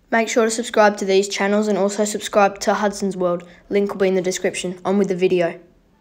Make sure to subscribe to these channels and also subscribe to Hudson's World. Link will be in the description. On with the video.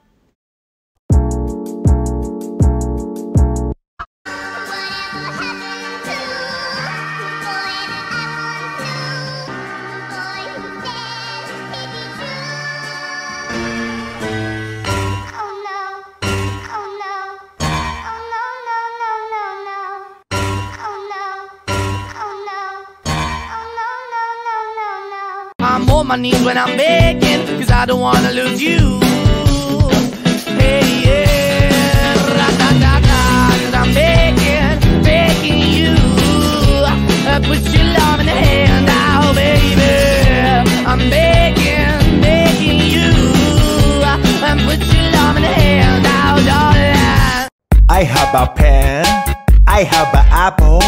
I'm on my knees when I'm begging, cause I don't wanna lose you. Hey, yeah, ra-da-da-da, cause I'm begging you. Put your love in the hand now, baby. I'm begging you. Put your love in the hand now, darling. I have a pen, I have an apple.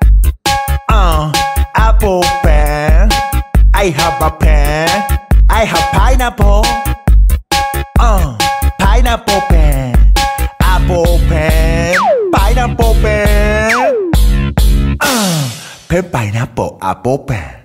Apple pen. I have a pen, I have pineapple. Pineapple pen, apple pen, pineapple pen. Pen, pineapple, apple pen.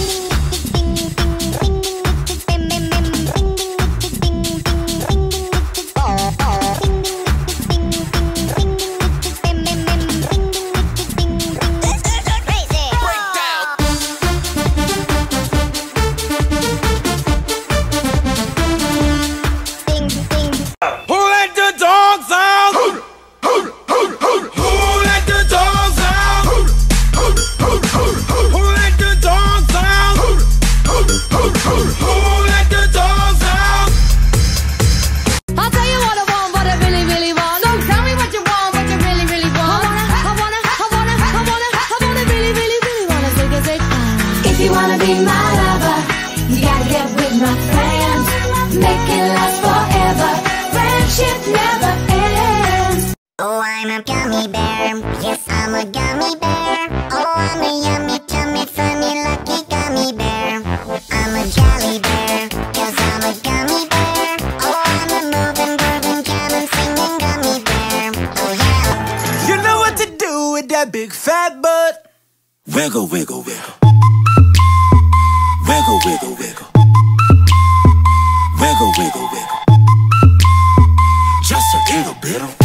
If you wanna be my lover, you gotta get with my friends. Make it last forever. Friendship never ends. Oh, I'm a gummy bear. Yes, I'm a gummy bear. Oh, I'm a yummy, tummy, funny, lucky gummy bear. I'm a jolly bear, cause I'm a gummy bear. Oh, I'm a moving, grooving, jamming, singing gummy bear. Oh, yeah. You know what to do with that big fat butt. Wiggle, wiggle, wiggle. Wiggle, wiggle, wiggle. Wiggle, wiggle, wiggle. Just a little bit of.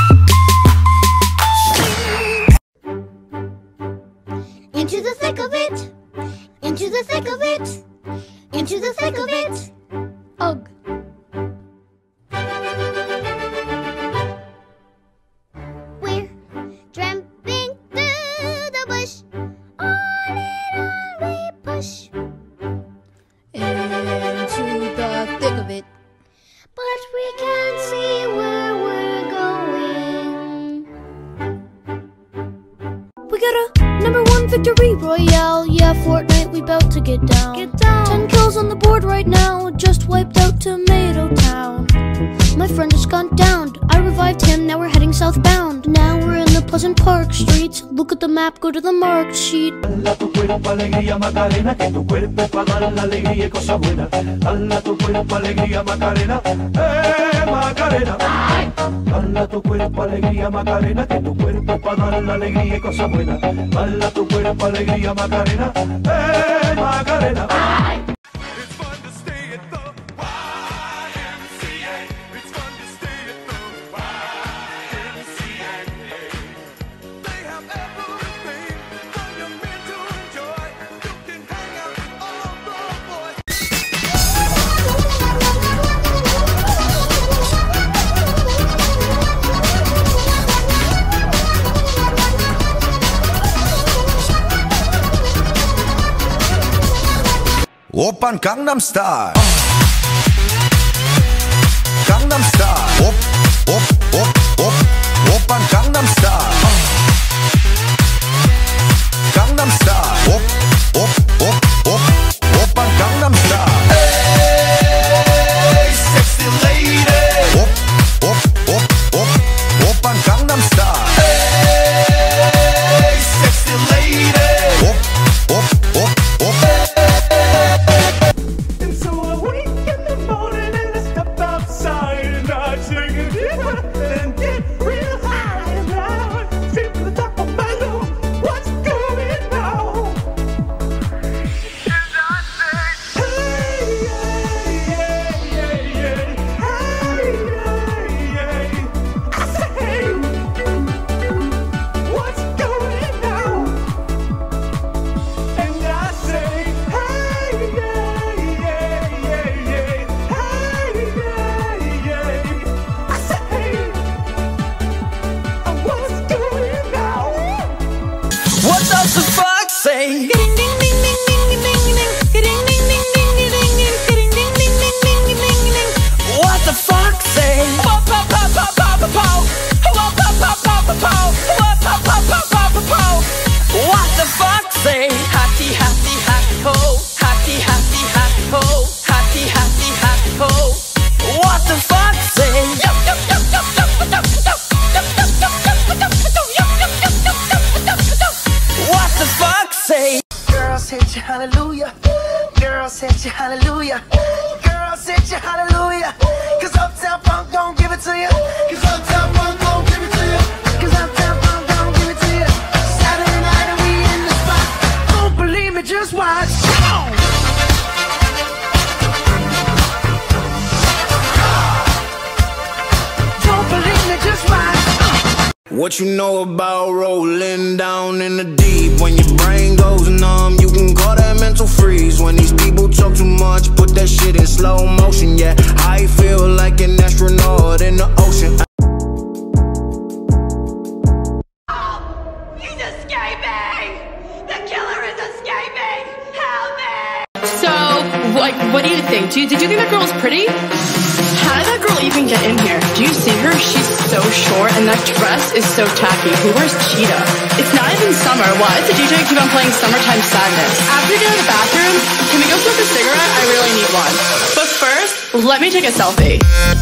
Into the thick of it. Into the thick of it. Into the thick of it. Ugh. We're tramping through the bush. On and on we push. Into the thick of it. But we can't see where we're going. We got a #1 victory royale. Yeah, Fortnite, we bout to get down. 10 kills on the board right now. Just wiped out Tomato Town. My friend has gone down. I revived him, now we're heading southbound. Now we're in the Pleasant Park streets. Look at the map, go to the marked sheet. Dala tu cuerpo alegría Macarena, que tu cuerpo es para dar la alegría y cosas buenas. Dala tu cuerpo alegría Macarena, Macarena. Dala tu cuerpo alegría Macarena, que tu cuerpo es para dar la alegría y cosas buenas. Dala tu cuerpo alegría Macarena, Macarena. It's fun to stay at the YMCA. It's fun to stay at the YMCA. They have everything for young men to enjoy. You can hang out with all the boys. Oppan Gangnam Style. Gangnam Style. Oppan Gangnam Style. Gangnam Style. Oppan Gangnam Style. Hey, sexy lady. Oppan Gangnam Style. Hey, sexy lady. And so I wake in the morning and I step outside and I sing it and get real high and loud. Straight to the top of my lungs. What's going on? hallelujah. Girl said you hallelujah. Girl said you hallelujah. Cause Uptown Funk don't give it to you. Cause Uptown Funk don't give it to you. Cause Uptown Funk don't give it to you. Saturday night and we in the spot. Don't believe me, just watch. Come on. Don't believe me, just watch. What you know about rolling down in the deep? When your brain goes numb, you can call that mental freeze. When these people talk too much, put that shit in slow motion. Yeah, I feel like an astronaut in the ocean. He's escaping! The killer is escaping! Help me! So, like, what do you think? Did you think that girl was pretty? How did that girl even get in here? Do you see her? She's so short and that dress is so tacky. Who wears cheetah? It's not even summer. Why does the DJ keep on playing Summertime Sadness? After we get to the bathroom, can we go smoke a cigarette? I really need one. But first, let me take a selfie.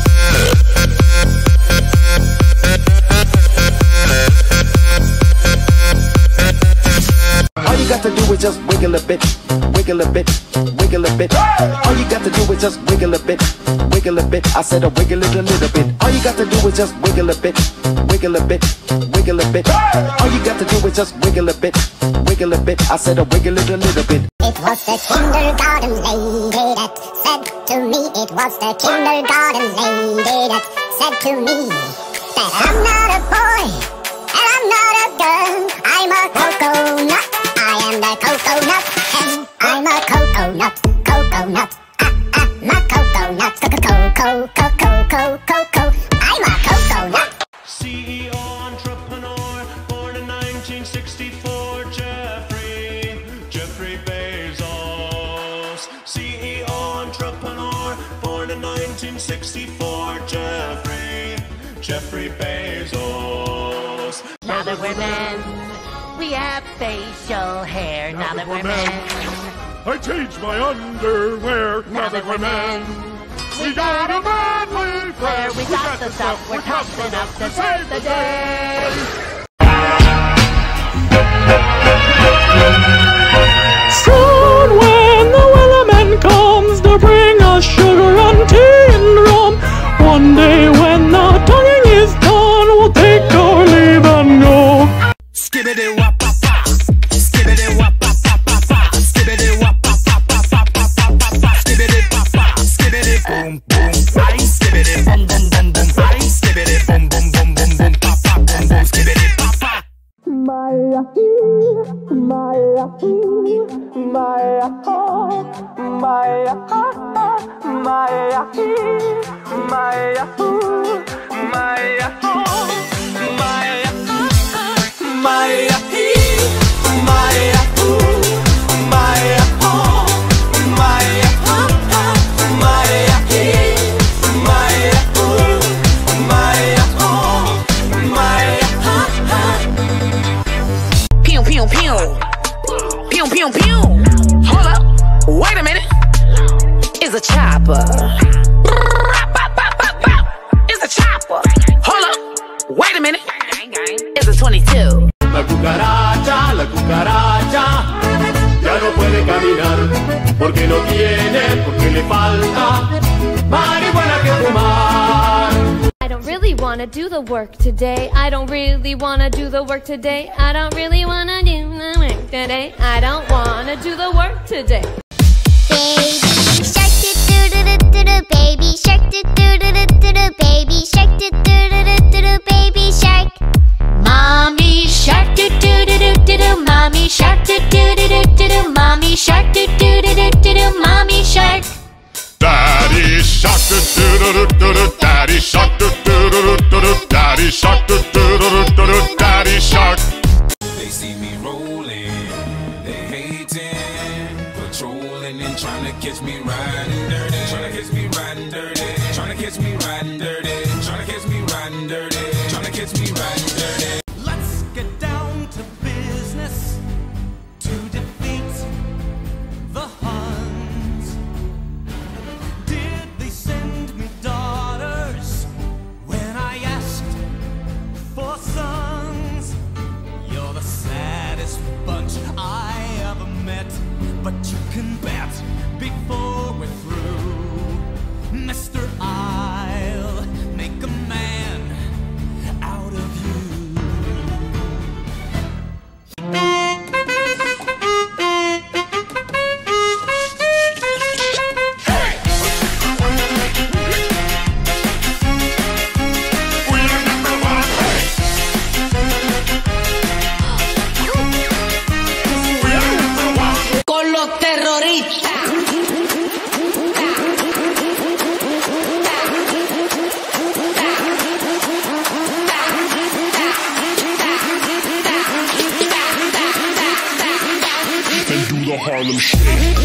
All you got to do is just wiggle a bit, wiggle a bit, wiggle a bit. All you got to do is just wiggle a bit, wiggle a bit. I said wiggle it a little bit. All you got to do is just wiggle a bit, wiggle a bit, wiggle a bit. All you got to do is just wiggle a bit, wiggle a bit. I said wiggle it a little bit. It was the kindergarten lady that said to me. It was the kindergarten lady that said to me that I'm not a boy and I'm not a girl. I'm a coconut. I am the coconut, and I'm a coconut, coconut. My coconut, coconut. I'm a coconut. CEO entrepreneur, born in 1964, Jeffrey Bezos. CEO entrepreneur, born in 1964, Jeffrey Bezos. Now that we're men, we have facial hair. Now that we're men, I changed my underwear. now that we're men, We got a manly where we got the stuff, we're tough enough to save the day. Soon when the weatherman comes to bring us sugar and tea and rum, one day when the tonguing is done, we'll take our leave and go. Skibbity wop pop pop, skibbity wop pop pop pop pop, skibbity wop pop pop pop pop pop pop pop, skibbity pop pop, skibbity boom boom, I skibbity boom boom boom boom, I skibbity boom boom boom boom boom, pop pop boom boom, skibbity pop pop. Maya, Maya, Maya, Maya, Maya, Maya, Maya, Maya, Pew pew pew, pew pew pew. Hold up, wait a minute. It's a chopper. It's a chopper. Hold up, wait a minute. It's a 22. La cucaracha, ya no puede caminar, porque no tiene, porque le falta marihuana que fumar. I don't really wanna do the work today. I don't really wanna do the work today. I don't really wanna do the work today. I don't wanna do the work today. Baby shark do do do do do do, baby shark do do do do do do, baby shark do do do do do do, baby shark. Mommy shark do do do do do do, mommy shark do do do do do do, mommy shark do do do do do do, mommy shark. Daddy shark do do do do do, daddy shark do do do do do, daddy shark do do do do do, daddy shark. They see me rolling, they hating, patrolling and trying to catch me riding dirty, trying to catch me riding dirty, trying to catch me riding dirty, trying to catch me riding dirty, trying to catch me riding dirty. Let's get down to business to defeat the Huns. Did they send me daughters when I asked for sons? You're the saddest bunch I ever met, but you can bet before we're through, Mister, I'll make a man out of you. Harlem Shake.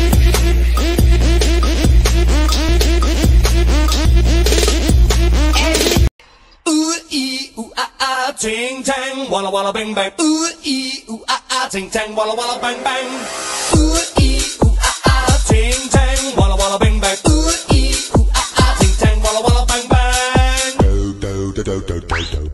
Ooh ee ooh ah ah, ting tang, walla walla bang bang. Ooh ee ooh ah ah, ting tang, walla walla bang bang. Ooh ee ooh ah ah, ting tang, walla walla bang bang. Ooh ee ooh ah ah, ting tang, walla walla bang bang. Do do do do do do do.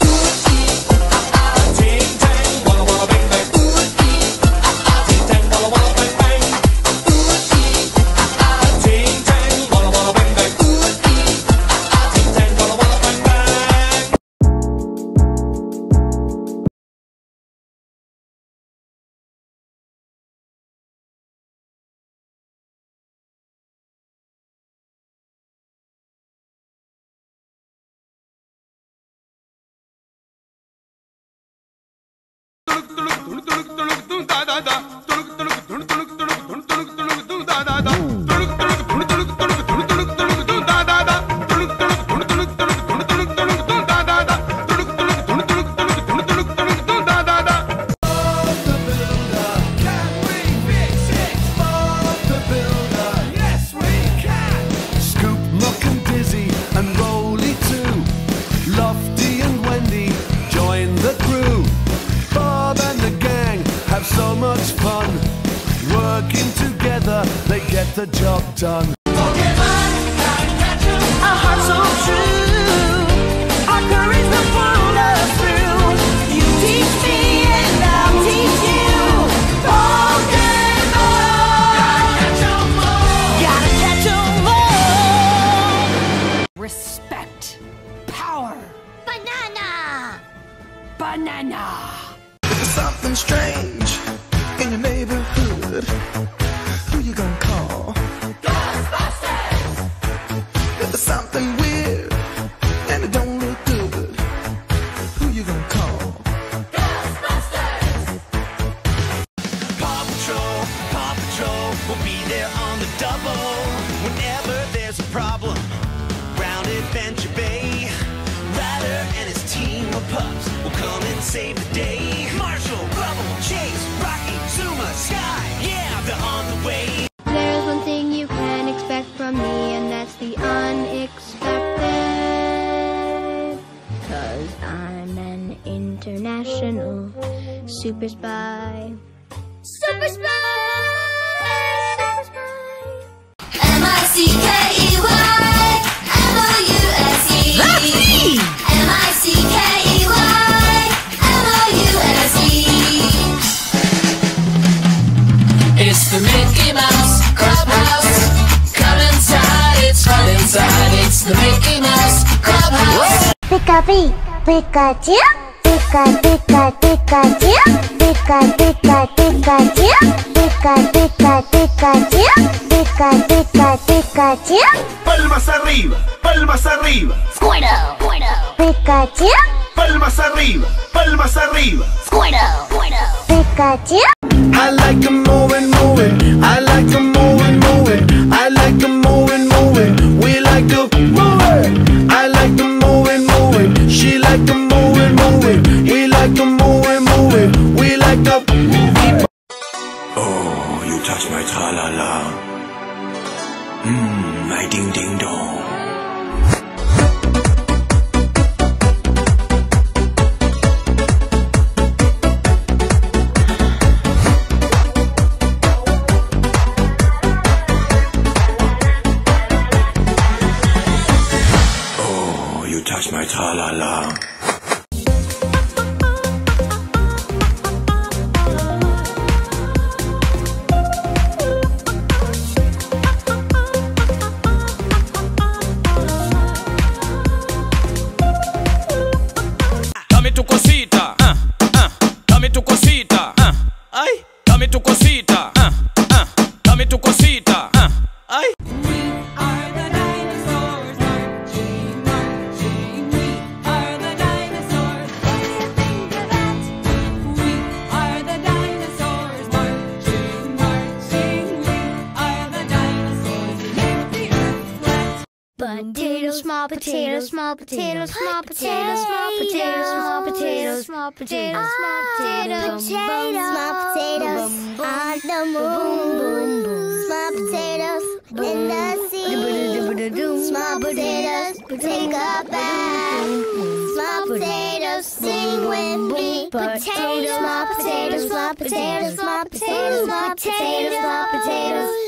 They get the job done. A heart so true, our courage will pull us through. You teach me and I'll teach you. Gotta catch 'em all. Respect, power, banana, banana. If there's something strange in your neighborhood, who you gonna call? Ghostbusters! If there's something weird and it don't look good, who you gonna call? Ghostbusters! Paw Patrol will be there on the double whenever there's a problem round Adventure Bay. Ryder and his team of pups will come and save the day. Marshall, Rubble, Chase, Rocky, Zuma, Sky, yeah, they're on the way. There's one thing you can expect from me, and that's the unexpected. 'Cause I'm an international super spy. Super spy! Super spy! M-I-C-K-E-Y M-O-U-S-E. That's me! M-I-C-K-E-Y M-O-U-S-E. It's the Mickey Mouse Clubhouse. Come inside, it's fun inside. It's the Mickey Mouse Clubhouse. Pika-pee, Pikachu, Pika-pika, Pikachu, Pika-pika, Pikachu, Pika-pika, Pikachu, Pika-pika, Pikachu. Palmas arriba, palmas arriba. Squirtle, Pikachu. Palmas arriba, palmas arriba. Squirtle, Pikachu. I like them moving, I like them moving, I like them moving, we like to move it. I like them moving, she like them moving, we like them moving, we like to move. Oh, you touch my tra-la-la. My ding-ding-dong. Touch my tra-la-la. dame tu cosita. Ay. Potatoes, small potatoes, small potatoes, small potatoes, small potatoes, small potatoes, small potatoes, small potatoes, Small potatoes on the moon. Small potatoes in the sea. Small potatoes take a bath. Small potatoes sing with me. Potatoes, small potatoes, small potatoes, small potatoes, small potatoes, small potatoes.